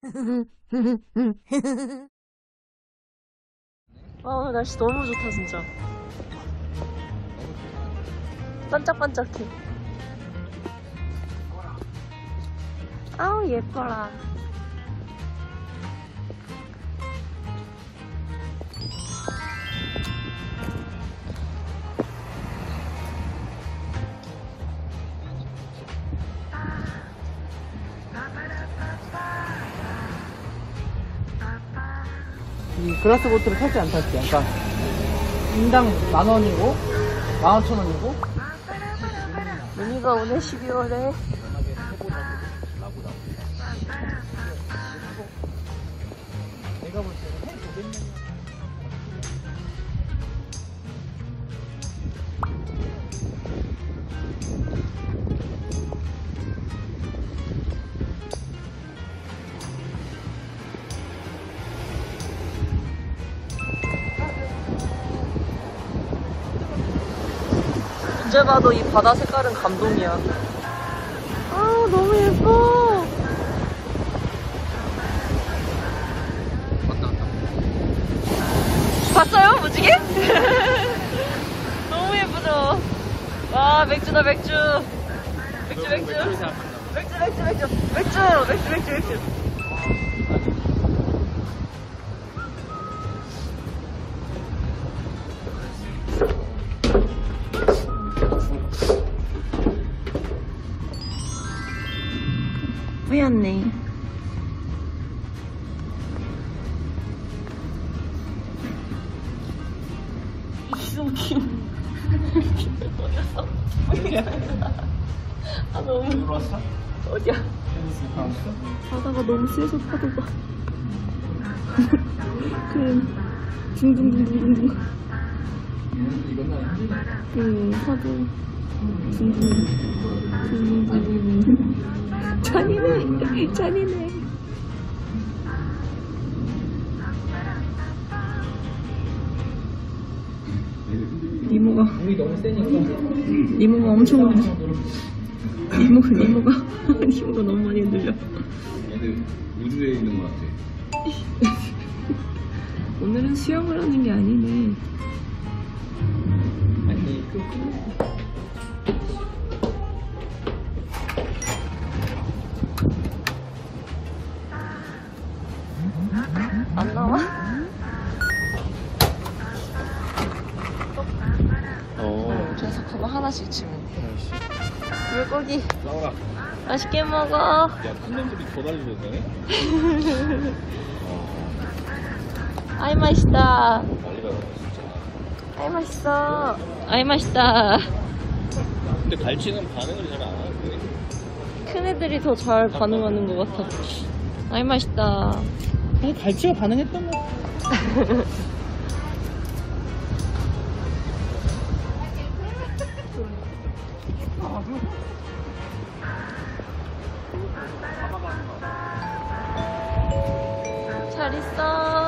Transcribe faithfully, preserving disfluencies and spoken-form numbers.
아, 날씨 너무 좋다 진짜. 반짝반짝해. 아우 예뻐라. 이 글라스 보트를 탈지 안 탈지 약간 인당 만 원이고 만 오천 원이고 문희가 오늘 십이월에 내가 볼 때는 해 오백년이야. 언제 봐도 이 바다 색깔은 감동이야. 아 너무 예뻐. 왔다 갔다. 봤어요? 무지개? 너무 예쁘죠? 와 맥주다 맥주. 맥주 맥주. 맥주 맥주 맥주 맥주 맥주 맥주 맥주. 뿌였네. 너무 귀여워. 어디야? 아 너무. 들어왔어? 어디야? 바다가 너무 세서 파도가. 그 둥둥둥둥둥. 그 파도. 둥둥둥둥둥. 잔인해, 잔인해. 이모가 물이 너무 세니까 이모가 엄청 흔들려. 이모 이모가 이모가 너무 많이 흔들려. 얘들 우주에 있는 것 같아. 오늘은 수영을 하는 게 아니네. 아니 그 안 나와? 어. 그래서 그거 하나씩 주면 돼. 물고기 나와라. 맛있게 먹어. 야, 큰 놈들이 더 달리려네. 아이 맛있다. 난리가 났네, 진짜. 아이 맛있어. 아이 맛있다. 근데 갈치는 반응을 잘 안 하는데. 큰 애들이 더 잘 반응하는 것 같아. 아이 맛있다. 아니 갈치가 반응했던 거. 잘 있어.